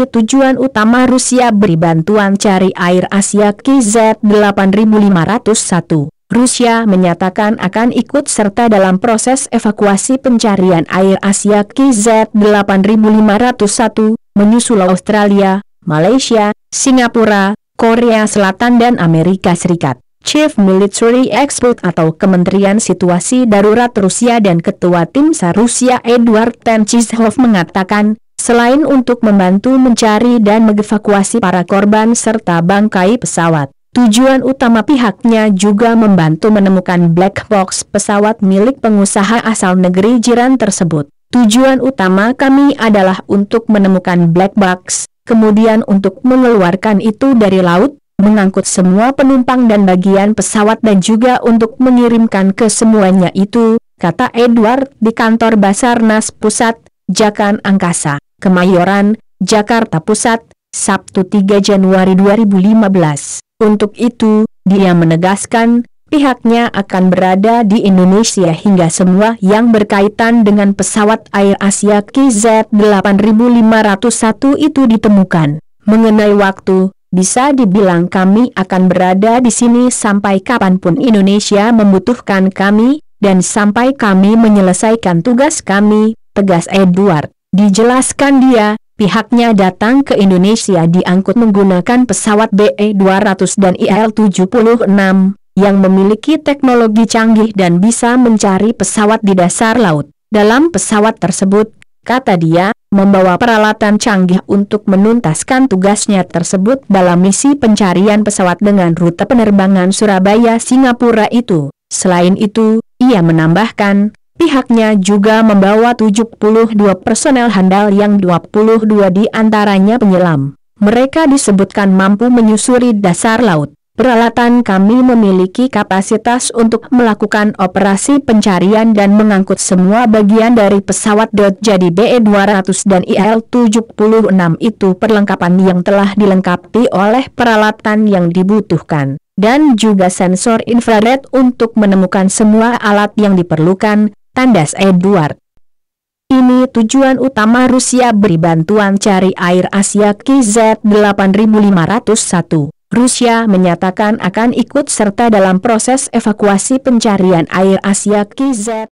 Ini tujuan utama Rusia beri bantuan cari air Asia KZ-8501. Rusia menyatakan akan ikut serta dalam proses evakuasi pencarian air Asia KZ-8501, menyusul Australia, Malaysia, Singapura, Korea Selatan dan Amerika Serikat. Chief Military Expert atau Kementerian Situasi Darurat Rusia dan Ketua Tim SAR Rusia Eduard Tenchizhov mengatakan, selain untuk membantu mencari dan mengevakuasi para korban serta bangkai pesawat, tujuan utama pihaknya juga membantu menemukan black box pesawat milik pengusaha asal negeri jiran tersebut. Tujuan utama kami adalah untuk menemukan black box, kemudian untuk mengeluarkan itu dari laut, mengangkut semua penumpang dan bagian pesawat dan juga untuk mengirimkan ke semuanya itu, kata Edward di kantor Basarnas Pusat, Jakan Angkasa, Kemayoran, Jakarta Pusat, Sabtu 3 Januari 2015. Untuk itu, dia menegaskan, pihaknya akan berada di Indonesia hingga semua yang berkaitan dengan pesawat Air Asia KZ-8501 itu ditemukan. Mengenai waktu, bisa dibilang kami akan berada di sini sampai kapanpun Indonesia membutuhkan kami, dan sampai kami menyelesaikan tugas kami, tegas Edward. Dijelaskan dia, pihaknya datang ke Indonesia diangkut menggunakan pesawat BE-200 dan IL-76, yang memiliki teknologi canggih dan bisa mencari pesawat di dasar laut. Dalam pesawat tersebut, kata dia, membawa peralatan canggih untuk menuntaskan tugasnya tersebut dalam misi pencarian pesawat dengan rute penerbangan Surabaya-Singapura itu. Selain itu, ia menambahkan, pihaknya juga membawa 72 personel handal yang 22 di antaranya penyelam. Mereka disebutkan mampu menyusuri dasar laut. Peralatan kami memiliki kapasitas untuk melakukan operasi pencarian dan mengangkut semua bagian dari pesawat. Jadi BE-200 dan IL-76 itu perlengkapan yang telah dilengkapi oleh peralatan yang dibutuhkan, dan juga sensor infrared untuk menemukan semua alat yang diperlukan, tandas Edward. Ini tujuan utama Rusia beri bantuan cari air Asia KZ-8501. Rusia menyatakan akan ikut serta dalam proses evakuasi pencarian air Asia KZ